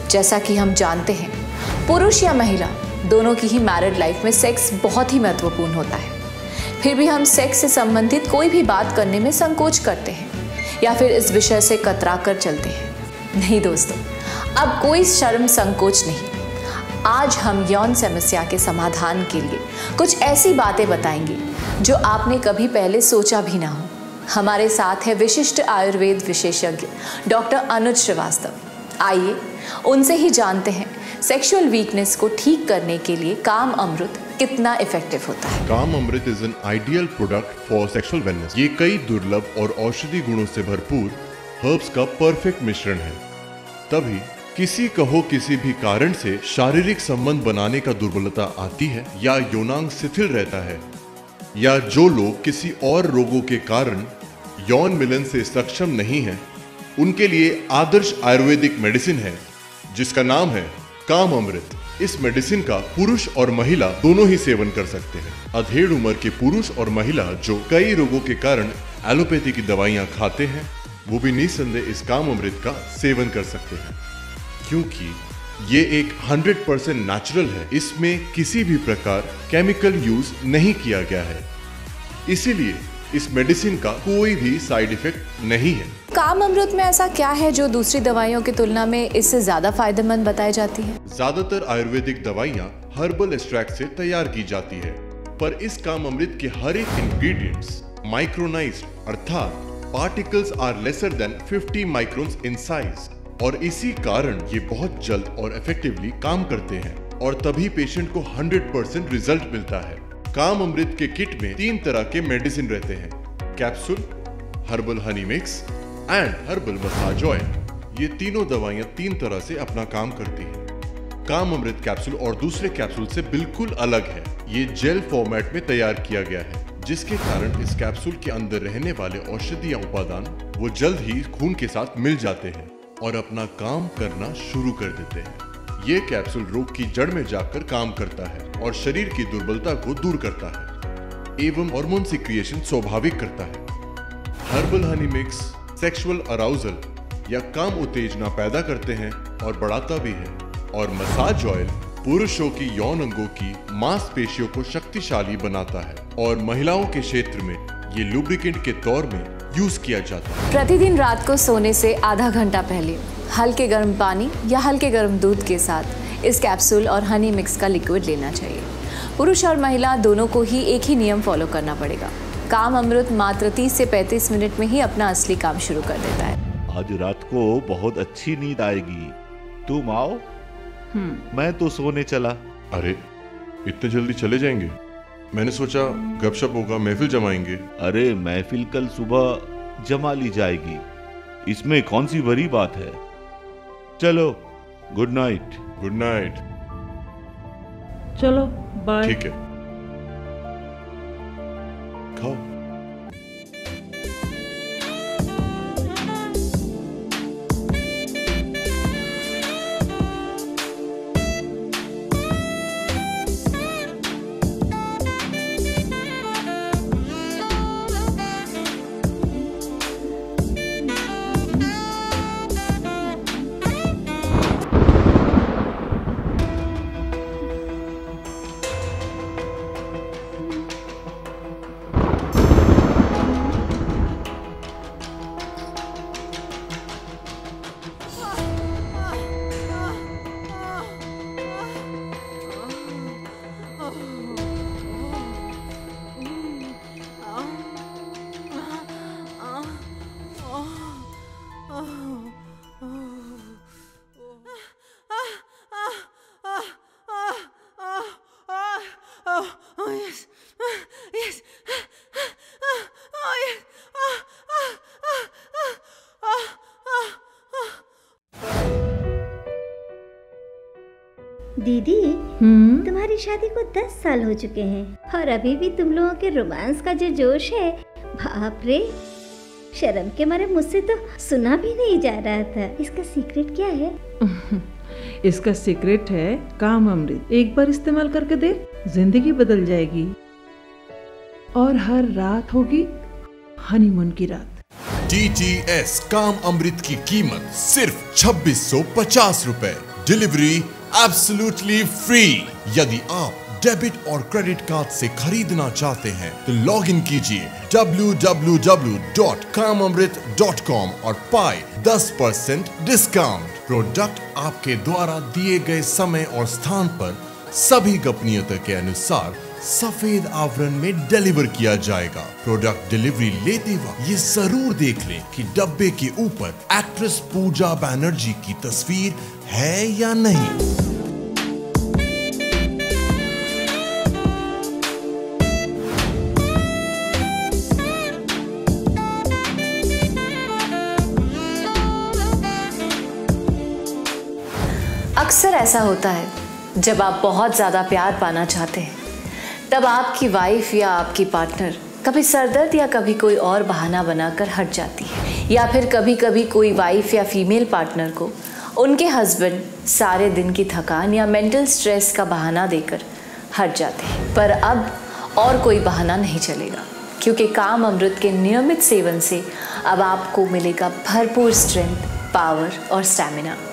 जैसा कि हम जानते हैं, पुरुष या महिला दोनों की ही मैरिड लाइफ में सेक्स बहुत ही महत्वपूर्ण होता है। फिर भी हम सेक्स से संबंधित कोई भी बात करने में संकोच करते हैं या फिर इस विषय से कतरा कर चलते हैं। नहीं दोस्तों, अब कोई शर्म संकोच नहीं। आज हम यौन समस्या के समाधान के लिए कुछ ऐसी बातें बताएंगे जो आपने कभी पहले सोचा भी ना हो। हमारे साथ है विशिष्ट आयुर्वेद विशेषज्ञ डॉक्टर अनुज श्रीवास्तव। आइए उनसे ही जानते हैं सेक्सुअल वीकनेस को ठीक करने के लिए काम अमृत कितना इफेक्टिव होता है। Kaam Amrit is an ideal product for sexual wellness. ये कई दुर्लभ और औषधि गुणों से भरपूर हर्ब्स का परफेक्ट मिश्रण है। तभी किसी भी कारण से शारीरिक संबंध बनाने का दुर्बलता आती है या यौनांग शिथिल रहता है, या जो लोग किसी और रोगों के कारण यौन मिलन से सक्षम नहीं हैं, उनके लिए आदर्श आयुर्वेदिक मेडिसिन है जिसका नाम है काम अमृत। इस मेडिसिन का पुरुष और महिला दोनों ही सेवन कर सकते हैं। अधेड़ उम्र के पुरुष और महिला जो कई रोगों के कारण एलोपैथी की दवाइयां खाते हैं, वो भी निस्संदेह इस काम अमृत का सेवन कर सकते हैं, क्योंकि ये एक 100% नेचुरल है। इसमें किसी भी प्रकार केमिकल यूज नहीं किया गया है, इसीलिए इस मेडिसिन का कोई भी साइड इफेक्ट नहीं है। काम अमृत में ऐसा क्या है जो दूसरी दवाइयों की तुलना में इससे ज्यादा फायदेमंद बताई जाती है? ज्यादातर आयुर्वेदिक दवाइयाँ हर्बल एक्सट्रैक्ट से तैयार की जाती है, पर इस काम अमृत के हर एक इंग्रेडिएंट्स माइक्रोनाइज्ड, अर्थात particles are lesser than 50 microns in size, और इसी कारण ये बहुत जल्द और इफेक्टिवली काम करते हैं और तभी पेशेंट को 100% रिजल्ट मिलता है। काम अमृत के किट में 3 तरह के मेडिसिन रहते हैं: capsule, herbal honey mix and herbal massage oil. ये तीनों दवाइयां 3 तरह से अपना काम करती हैं। काम अमृत कैप्सूल और दूसरे कैप्सूल से बिल्कुल अलग है। ये जेल फॉर्मेट में तैयार किया गया है, जिसके कारण इस कैप्सूल के अंदर रहने वाले औषधीय उपादान वो जल्द ही खून के साथ मिल जाते हैं और अपना काम करना शुरू कर देते हैं। ये कैप्सूल रोग की जड़ में जाकर काम करता है और शरीर की दुर्बलता को दूर करता है एवं हार्मोन सिक्रिएशन स्वाभाविक करता है। Herbal honey mix sexual arousal या काम उत्तेजना पैदा करते हैं और बढ़ाता भी है, और मसाज ऑयल पुरुषों की यौन अंगों की मांसपेशियों को शक्तिशाली बनाता है और महिलाओं के क्षेत्र में ये लुब्रिकेंट के तौर में यूज किया जाता है। प्रतिदिन रात को सोने से आधा घंटा पहले हल्के गर्म पानी या हल्के गर्म दूध के साथ इस कैप्सूल और हनी मिक्स का लिक्विड लेना चाहिए। पुरुष और महिला दोनों को ही एक ही नियम फॉलो करना पड़ेगा। काम अमृत मात्र 30 से 35 मिनट में ही अपना असली काम शुरू कर देता है। आज रात को बहुत अच्छी नींद आएगी, तुम आओ। मैं तो सोने चला। अरे इतने जल्दी चले जाएंगे? मैंने सोचा गपशप होगा, महफिल जमाएंगे। अरे महफिल कल सुबह जमा ली जाएगी, इसमें कौन सी बड़ी बात है। चलो, गुड नाइट। Good night. चलो बाय। ठीक है, खाओ। दीदी, तुम्हारी शादी को 10 साल हो चुके हैं और अभी भी तुम लोगों के रोमांस का जो जोश है, बाप रे, शर्म के मारे मुझसे तो सुना भी नहीं जा रहा था। इसका सीक्रेट क्या है? इसका सीक्रेट है काम अमृत। एक बार इस्तेमाल करके देख, जिंदगी बदल जाएगी और हर रात होगी हनीमून की रात। DTS काम अमृत की कीमत सिर्फ 2650 रुपए। Delivery absolutely free. यदि आप डेबिट और क्रेडिट कार्ड से खरीदना चाहते हैं तो लॉग इन कीजिए www.kamamrit.com और पाए 10% डिस्काउंट। प्रोडक्ट आपके द्वारा दिए गए समय और स्थान पर सभी गोपनीयता के अनुसार सफेद आवरण में डिलीवर किया जाएगा। प्रोडक्ट डिलीवरी लेते वक्त ये जरूर देख लें कि डब्बे के ऊपर एक्ट्रेस पूजा बैनर्जी की तस्वीर है या नहीं। अक्सर ऐसा होता है जब आप बहुत ज़्यादा प्यार पाना चाहते हैं, तब आपकी वाइफ या आपकी पार्टनर कभी सरदर्द या कभी कोई और बहाना बनाकर हट जाती है, या फिर कभी कभी कोई वाइफ या फीमेल पार्टनर को उनके हस्बैंड सारे दिन की थकान या मेंटल स्ट्रेस का बहाना देकर हट जाते हैं। पर अब और कोई बहाना नहीं चलेगा, क्योंकि काम अमृत के नियमित सेवन से अब आपको मिलेगा भरपूर स्ट्रेंथ, पावर और स्टैमिना।